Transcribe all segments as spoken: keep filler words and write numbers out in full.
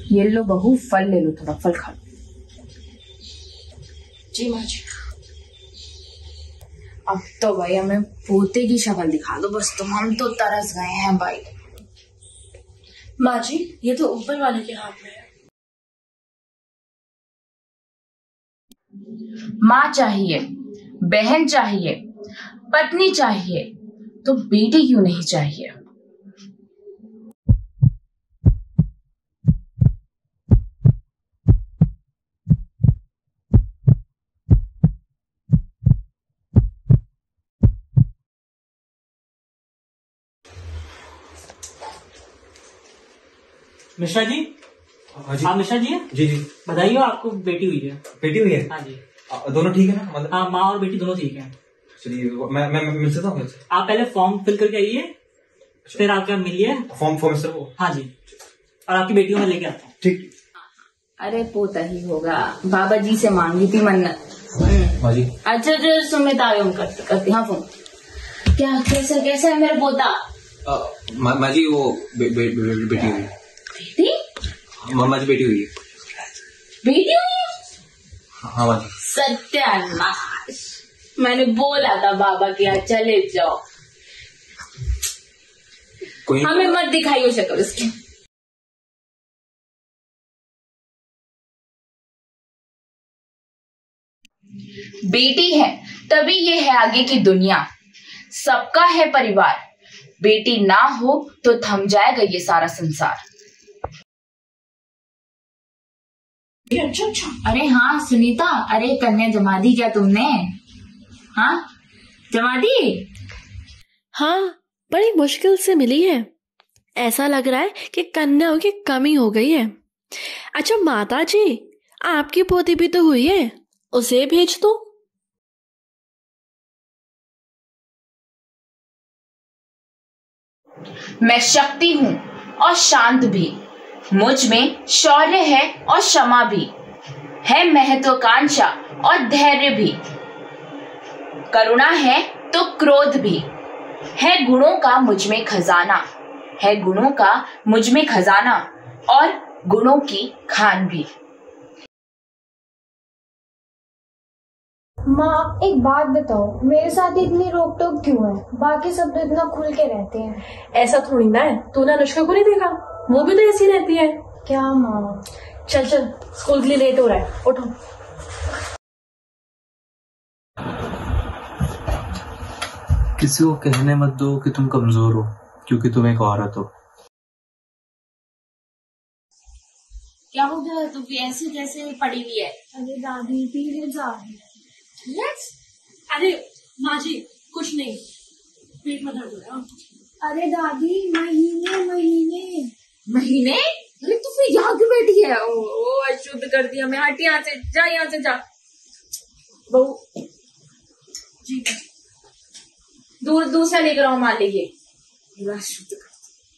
ये लो बहू, फल ले लो, थोड़ा फल खा लो। जी माँ जी। अब तो भाई हमें पोते की शक्ल दिखा दो बस, तुम हम तो तरस गए हैं भाई। माँ जी ये तो ऊपर वाले के हाथ में है। माँ चाहिए, बहन चाहिए, पत्नी चाहिए, तो बेटी क्यों नहीं चाहिए? मिश्रा जी। हाँ जी। हाँ मिश्रा जी है? जी जी। बताइए, आपको बेटी हुई है? बेटी हुई है? हाँ जी। आ, दोनों ठीक है ना? मतलब हाँ, माँ और बेटी दोनों ठीक है। चलिए मैं मैं मैं मिल सकता हूँ? आप पहले फॉर्म फिल करके आइए, फिर आप क्या मिलिए। फॉर्म फॉर्म सर वो? हाँ जी, और आपकी बेटी को मैं लेके आता हूँ। ठीक। अरे पोता ही होगा, बाबा जी से मांगी थी मन्नत। हाँ जी। अच्छा जो सुमित आए उनका करती। हाँ फोन। क्या कैसा कैसा है मेरा पोता? माँ जी वो बे, बे, बे, बे, बेटी हुई है। बेटी? माँ जी बेटी हुई है। बेटी हुई है? हाँ माँ जी। सत्यानाश, मैंने बोला था बाबा के यहाँ चले जाओ। कोई हमें मत दिखाइयो शक्ल उसकी। बेटी है तभी ये है आगे की दुनिया, सबका है परिवार। बेटी ना हो तो थम जाएगा ये सारा संसार। अच्छा अच्छा। अरे हाँ सुनीता, अरे कन्या जमा दी क्या तुमने? हाँ जमा दी? हाँ बड़ी मुश्किल से मिली है। ऐसा लग रहा है कि कन्याओं की कमी हो गई है। अच्छा माता जी, आपकी पोती भी तो हुई है, उसे भेज दो। मैं शक्ति हूँ और शांत भी, मुझ में शौर्य है और क्षमा भी, है महत्वाकांक्षा और धैर्य भी, करुणा है तो क्रोध भी, है गुणों का मुझ में खजाना, है गुणों का मुझ में खजाना और गुणों की खान भी। माँ एक बात बताओ, मेरे साथ इतनी रोक टोक क्यों है? बाकी सब तो इतना खुल के रहते हैं। ऐसा थोड़ी ना है, तूने अनुष्का को नहीं देखा? वो भी तो ऐसी रहती है। क्या माँ? चल चल, स्कूल के लिए लेट हो रहा है, उठो। किसी को कहने मत दो कि तुम कमजोर हो, क्योंकि तुम एक औरत हो। क्या हो गया? तू भी ऐसे कैसे पड़ी हुई है? अरे दादी पीरियड्स आ रहे हैं। अरे माँ जी कुछ नहीं, पेट में दर्द हो रहा है। अरे दादी महीने महीने महीने? अरे तू फिर यहाँ क्यों बैठी है? ओ, ओ अशुद्ध कर दिया मैं। हट यहाँ से, जा यहाँ से जा। बहू जी दूर दूर से लेकर आओ, मान लीजिए। अशुद्ध कर।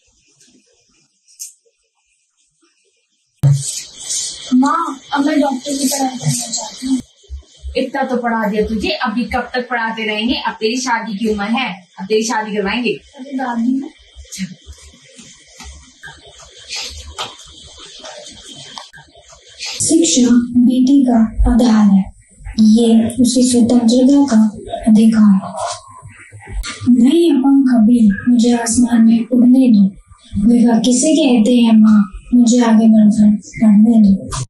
माँ अब मैं डॉक्टर की पढ़ाई करना चाहती हूँ। इतना तो पढ़ा दिया तुझे, अभी कब तक पढ़ाते रहेंगे? अब तेरी शादी की उम्र है, अब तेरी शादी करवाएंगे। अरे दादी शिक्षा बेटी का आधार है, ये उसी स्वतंत्रता का अधिकार है। नहीं पंख कभी मुझे आसमान में उड़ने दो, विवाह किसे कहते हैं माँ, मुझे आगे बढ़कर पढ़ने दो।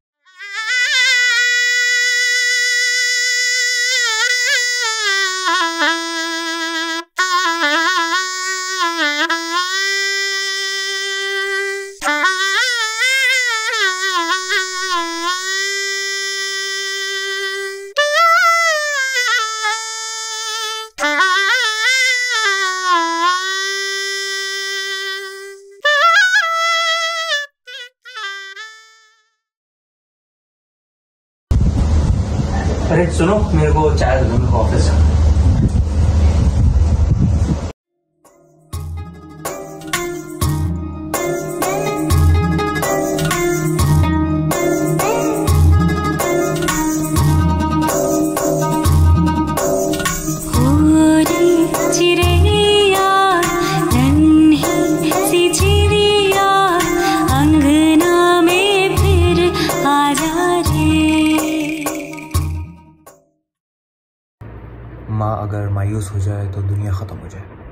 अरे सुनो, मेरे को चाय दो, मेरे को ऑफिस जाना है। अंगना में मायूस हो जाए तो दुनिया ख़त्म हो जाए।